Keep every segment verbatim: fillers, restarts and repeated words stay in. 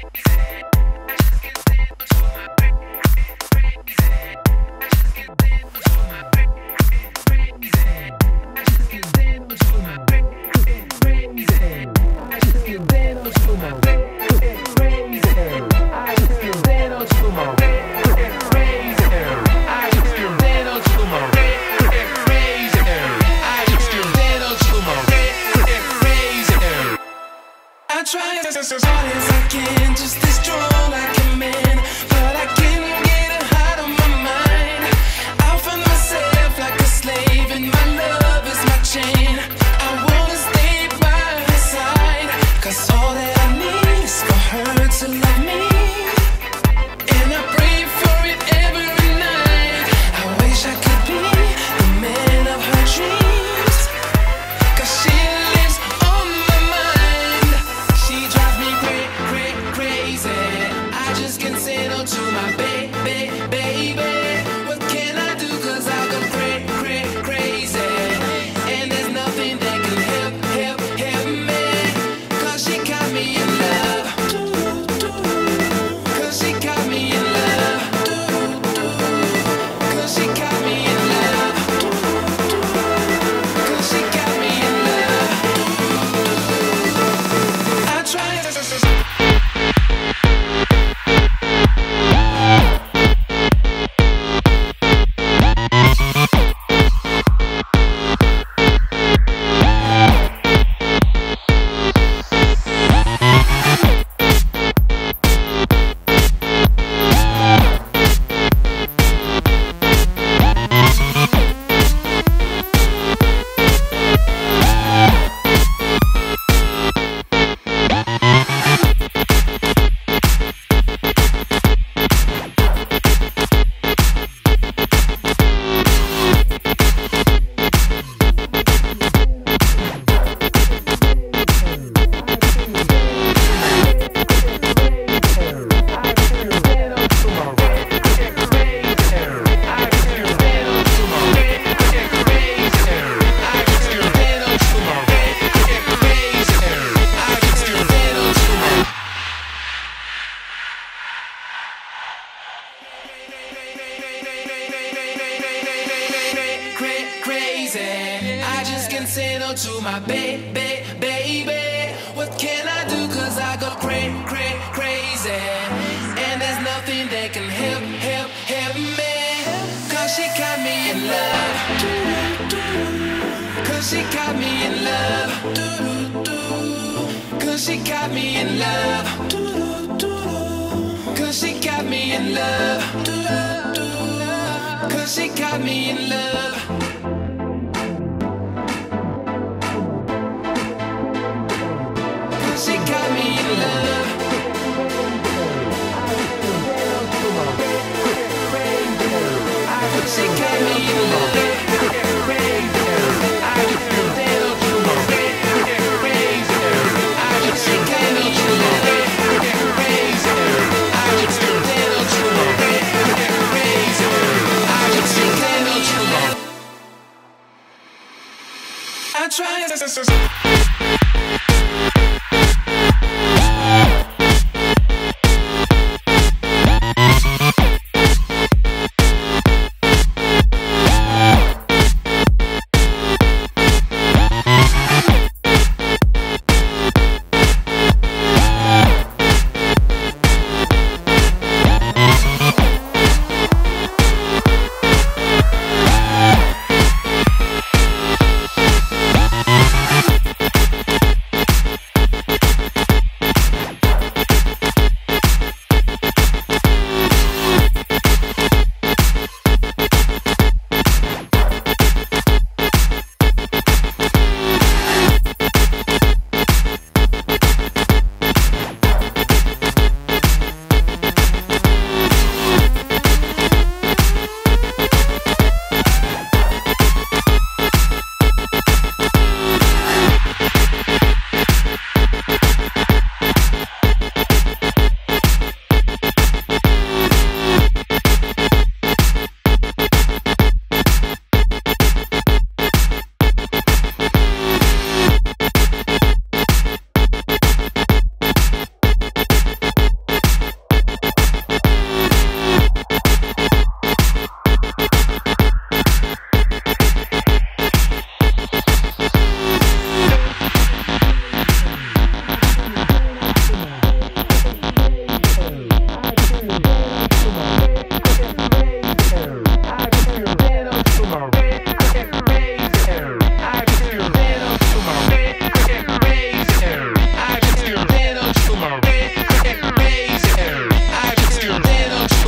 To my baby, baby, what can I do? Cause I go cra cra crazy, and there's nothing that can help, help, help me. Cause she got me in love. Cause she got me in love. Cause she got me in love. Cause she got me in love. Cause she got me in love. She got me in love. She got me in love. I just feel dead on you. I just she got me in love. I just feel dead on you. I just she got me in love. I try to.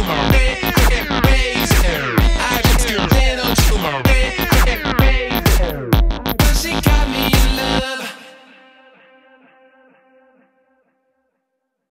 baby.